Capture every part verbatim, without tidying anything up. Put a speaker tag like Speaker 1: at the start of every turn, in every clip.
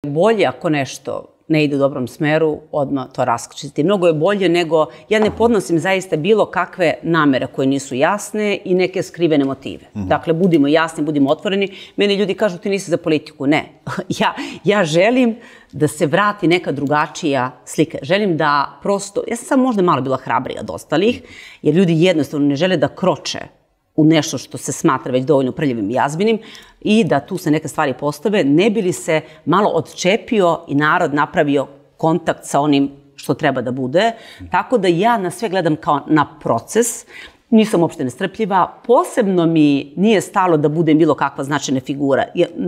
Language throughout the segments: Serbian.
Speaker 1: Bolje ako nešto ne ide u dobrom smeru, odmah to raskričiti. Mnogo je bolje nego, ja ne podnosim zaista bilo kakve namere koje nisu jasne i neke skrivene motive. Dakle, budimo jasni, budimo otvoreni. Meni ljudi kažu ti nisi za politiku. Ne. Ja, ja želim da se vrati neka drugačija slika. Želim da prosto, ja sam sad možda malo bila hrabrija od ostalih, jer ljudi jednostavno ne žele da kroče u nešto što se smatra već dovoljno prljavim i jazbinim i da tu se neke stvari postave, ne bi li se malo odčepio i narod napravio kontakt sa onim što treba da bude. Tako da ja na sve gledam kao na proces. Nisam uopšte nestrpljiva. Posebno mi nije stalo da budem bilo kakva značajna figura.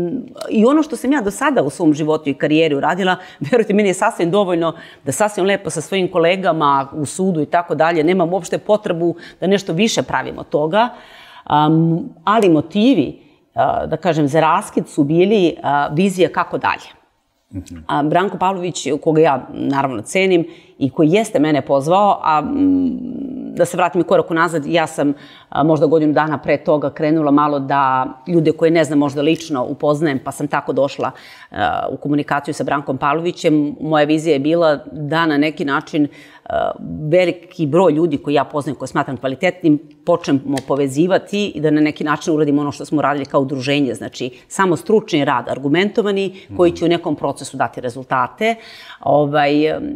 Speaker 1: I ono što sam ja do sada u svom životu i karijeri uradila, verujte, meni je sasvim dovoljno da sasvim lepo sa svojim kolegama u sudu i tako dalje, nemam uopšte potrebu da nešto više pravim od toga. Um, ali motivi, uh, da kažem, za raskid su bili uh, vizija kako dalje. Mm-hmm. A Branko Pavlović, koga ja naravno cenim i koji jeste mene pozvao, a m, da se vratim i korak unazad, ja sam a, možda godinu dana pre toga krenula malo da ljude koje ne znam možda lično upoznajem, pa sam tako došla a, u komunikaciju sa Brankom Pavlovićem. Moja vizija je bila da na neki način a, veliki broj ljudi koji ja poznajem, koje smatram kvalitetnim, počnemo povezivati i da na neki način uradimo ono što smo radili kao udruženje. Znači, samo stručni rad, argumentovani, koji će u nekom procesu dati rezultate. Ovaj,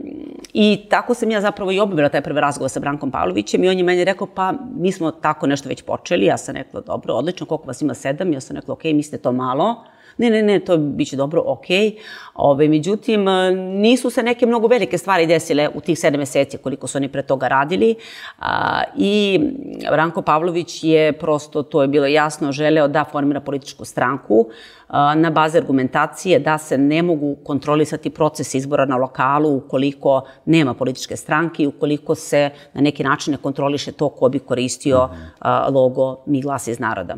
Speaker 1: I tako sam ja zapravo i obavila taj prvi razgovor sa Brankom Pavlovićem i on je meni rekao, pa mi smo tako nešto već počeli. Ja sam rekla, dobro, odlično, koliko vas ima sedam? Ja sam rekla, ok, mislite to malo? Ne, ne, ne, to bit će dobro, ok. Ove, međutim, nisu se neke mnogo velike stvari desile u tih sedam meseci koliko su oni pre toga radili. A, I Branko Pavlović je prosto, to je bilo jasno, želeo da formira političku stranku a, na bazi argumentacije da se ne mogu kontrolisati proces izbora na lokalu ukoliko nema političke stranke i ukoliko se na neki način ne kontroliše to ko bi koristio a, logo Mi glas iz naroda.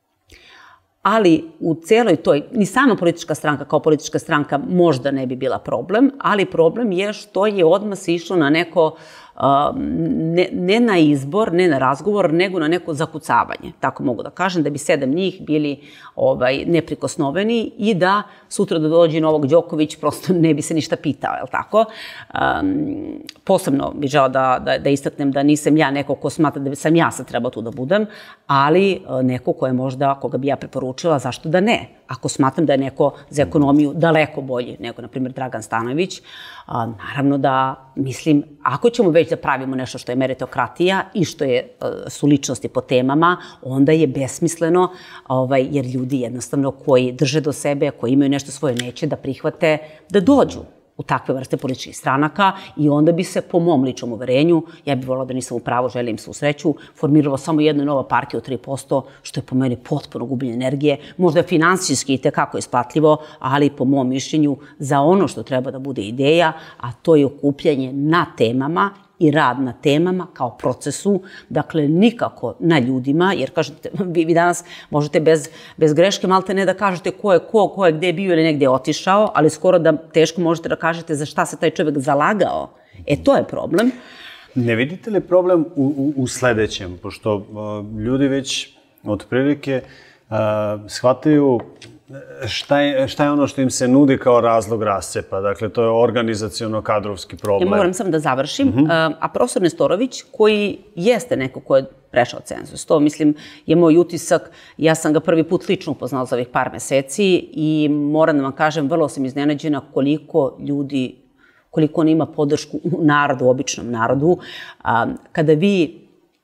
Speaker 1: Ali u celoj toj, ni sama politička stranka kao politička stranka možda ne bi bila problem, ali problem je što je odmah se išlo na neko, ne, ne na izbor, ne na razgovor, nego na neko zakucavanje. Tako mogu da kažem, da bi sedam njih bili ovaj, neprikosnoveni i da sutra da dođe Novak Đoković prosto ne bi se ništa pitao, je li tako? Um, posebno bih žela da, da, da istaknem da nisam ja neko ko smatra da sam ja sad trebao tu da budem, ali neko ko je možda, koga bi ja preporučila, zašto da ne? Ako smatram da je neko za ekonomiju daleko bolji nego, na primjer, Dragan Stanojević, a, naravno da, mislim, ako ćemo već da pravimo nešto što je meritokratija i što je, su ličnosti po temama, onda je besmisleno, ovaj, jer ljudi jednostavno koji drže do sebe, koji imaju nešto svoje, neće da prihvate da dođu u takve vrste političkih stranaka i onda bi se, po mom ličnom uverenju, ja bih volila da nisam u pravu, želim svu sreću, formiralo samo jedna nova partija od tri posto, što je po meni potpuno gubljenje energije, možda je finansijski i tekako isplatljivo, ali po mom mišljenju za ono što treba da bude ideja, a to je okupljanje na temama i rad na temama kao procesu, dakle nikako na ljudima, jer kažete, vi, vi danas možete bez, bez greške malte ne da kažete ko je ko, ko je gde bio ili negde otišao, ali skoro da teško možete da kažete za šta se taj čovjek zalagao. E, to je problem.
Speaker 2: Ne vidite li problem u, u, u sledećem, pošto uh, ljudi već otprilike uh, shvataju Šta je, šta je ono što im se nudi kao razlog rascepa? Dakle, to je organizaciono-kadrovski problem.
Speaker 1: Ja moram sam da završim. Uh-huh. A profesor Nestorović, koji jeste neko ko je prešao cenzus, to, mislim, je moj utisak. Ja sam ga prvi put lično upoznala za ovih par meseci i moram da vam kažem, vrlo sam iznenađena koliko ljudi, koliko on ima podršku u narodu, u običnom narodu. Kada vi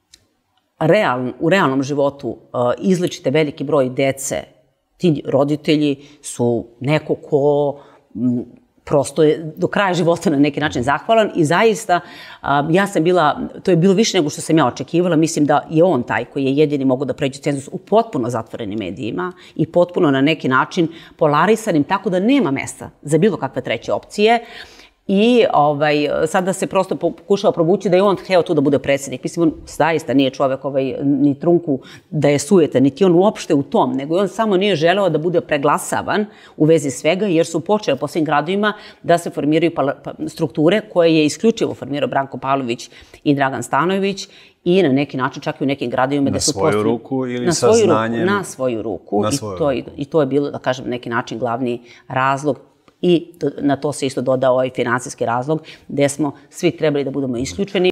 Speaker 1: real, u realnom životu izlečite veliki broj dece, ti roditelji su neko ko m, prosto je do kraja života na neki način zahvalan i zaista a, ja sam bila, to je bilo više nego što sam ja očekivala, mislim da je on taj koji je jedini mogao da pređe cenzus u potpuno zatvorenim medijima i potpuno na neki način polarisanim, tako da nema mesta za bilo kakve treće opcije. I ovaj, sada se prosto pokušava provući da je on hteo tu da bude predsjednik. Mislim, on zaista nije čovek ovaj, ni trunku da je sujetan, niti on uopšte u tom, nego on samo nije želeo da bude preglasavan u vezi svega, jer su počeli po svim gradovima da se formiraju strukture koje je isključivo formirao Branko Pavlović i Dragan Stanojević i na neki način čak i u nekim gradovima
Speaker 2: na
Speaker 1: da su
Speaker 2: svoju postavili, ruku ili
Speaker 1: na
Speaker 2: sa znanjem?
Speaker 1: Na svoju ruku.
Speaker 2: Na
Speaker 1: I,
Speaker 2: svoju
Speaker 1: to,
Speaker 2: ruku.
Speaker 1: I to je bilo, da kažem, neki način glavni razlog i na to se isto dodao ovaj finansijski razlog gde smo svi trebali da budemo isključeni.